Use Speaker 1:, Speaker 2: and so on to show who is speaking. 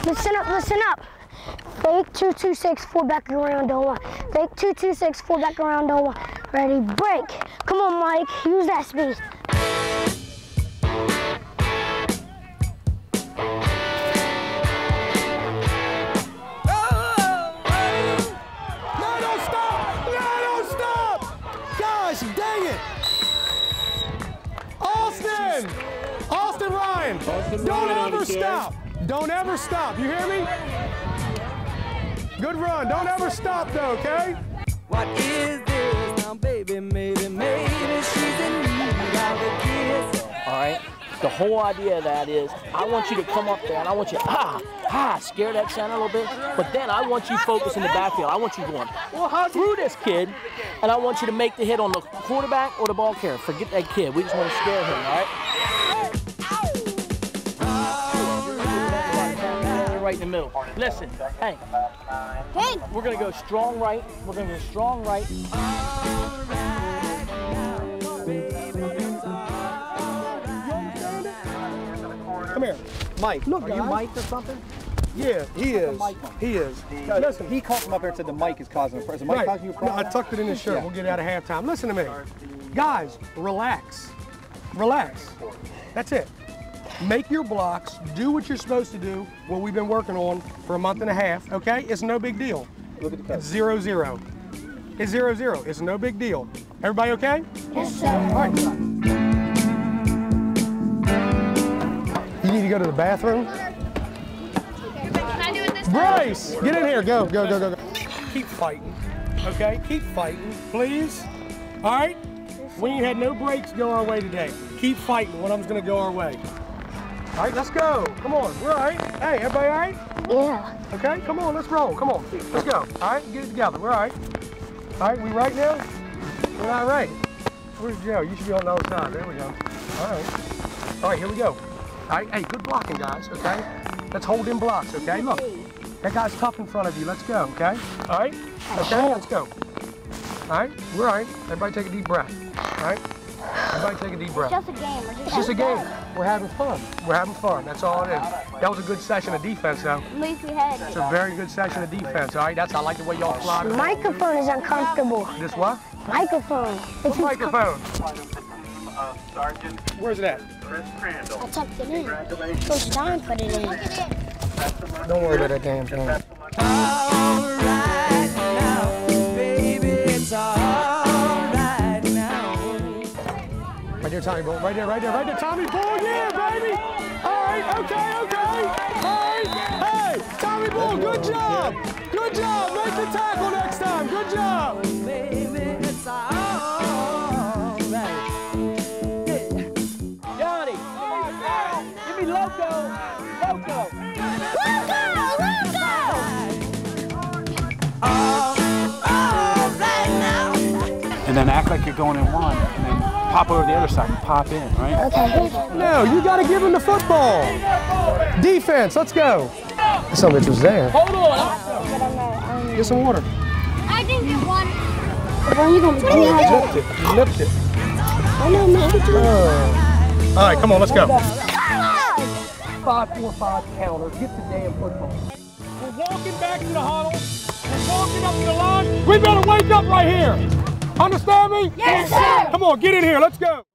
Speaker 1: Listen up, listen up. Fake 226, fullback around on one. Fake 226, fullback around on one. Ready, break. Come on, Mike, use that speed.
Speaker 2: Austin Ryan, don't ever stop. Don't ever stop. You hear me? Good run. Don't ever stop though, okay?
Speaker 3: What is this now, baby? Maybe she's in need of a kiss.
Speaker 4: All right? The whole idea of that is I want you to come up there and I want you to, scare that center a little bit, but then I want you focused in the backfield. I want you going through this kid, and I want you to make the hit on the quarterback or the ball carrier. Forget that kid. We just want to scare him, all right? Right in the middle. Listen, hey. We're going to go strong right. We're going to go strong right.
Speaker 2: Come here. Mike, look, are you Mike or something? Yeah, he is. He is.
Speaker 5: Listen, he called him up here and said the mic is causing a problem. Is the mic causing you a problem?
Speaker 2: No, I tucked it in his shirt. Yeah. We'll get it out of halftime. Listen to me. Guys, relax. Relax. That's it. Make your blocks. Do what you're supposed to do, what we've been working on for a month and a half, okay? It's no big deal.
Speaker 5: Look at the
Speaker 2: It's 0-0. It's 0-0. It's no big deal. Everybody okay?
Speaker 1: Yes, sir.
Speaker 2: All right. You need to go to the bathroom?
Speaker 6: Can I do it this time?
Speaker 2: Bryce, get in here. Go, go, go, go, go. Keep fighting, okay? Keep fighting, please. All right? We ain't had no breaks go our way today. Keep fighting. One of them's going to go our way. All right, let's go. Come on. We're all right. Hey, everybody all right?
Speaker 1: Yeah.
Speaker 2: Okay, come on. Let's roll. Come on. Let's go. All right, get it together. We're all right. All right, we right now? We're all right. Where's Joe? You should be on the other side. There we go. All right. All right, here we go. All right, hey, good blocking, guys, okay? Let's hold in blocks, okay? Look, that guy's tough in front of you. Let's go, okay? All right? Okay, let's go. All right, we're all right. Everybody take a deep breath, all right? Everybody take a deep breath.
Speaker 1: It's just a game.
Speaker 2: It's just a game. We're having fun. We're having fun. That's all it is. That was a good session of defense, though.
Speaker 1: At least we had
Speaker 2: It's a very good session of defense, all right? I like the way y'all fly.
Speaker 1: The microphone is uncomfortable.
Speaker 2: This what?
Speaker 1: Microphone.
Speaker 2: What microphone? Where's it at?
Speaker 1: I tucked it in. Coach Don put it in.
Speaker 2: Don't worry about that damn thing.
Speaker 3: All right now, baby, it's all right now.
Speaker 2: Right there, Tommy Bull. Right there, right there, right there, Tommy Bull. Yeah, baby. All right, okay, okay. All right. Hey, Tommy Bull, good job. Good job. Make the tackle next time. Good job.
Speaker 3: Baby, it's all right.
Speaker 4: Johnny, give me loco. Loco.
Speaker 5: And then act like you're going in one, and then pop over to the other side and pop in, right?
Speaker 1: Okay.
Speaker 2: No, you got to give him the football. Defense, let's go. Some of it was there.
Speaker 4: Hold on.
Speaker 2: Get some water.
Speaker 6: I didn't get one.
Speaker 1: When you gonna
Speaker 2: You lipped it. You lipped it.
Speaker 1: I know, man.
Speaker 2: All right, come on, let's go.
Speaker 4: 5-4-5 counter. Get the damn football.
Speaker 2: We're walking back to the huddle. We're walking up to the line. We better wake up right here. Understand me?
Speaker 1: Yes, sir.
Speaker 2: Come on, get in here. Let's go.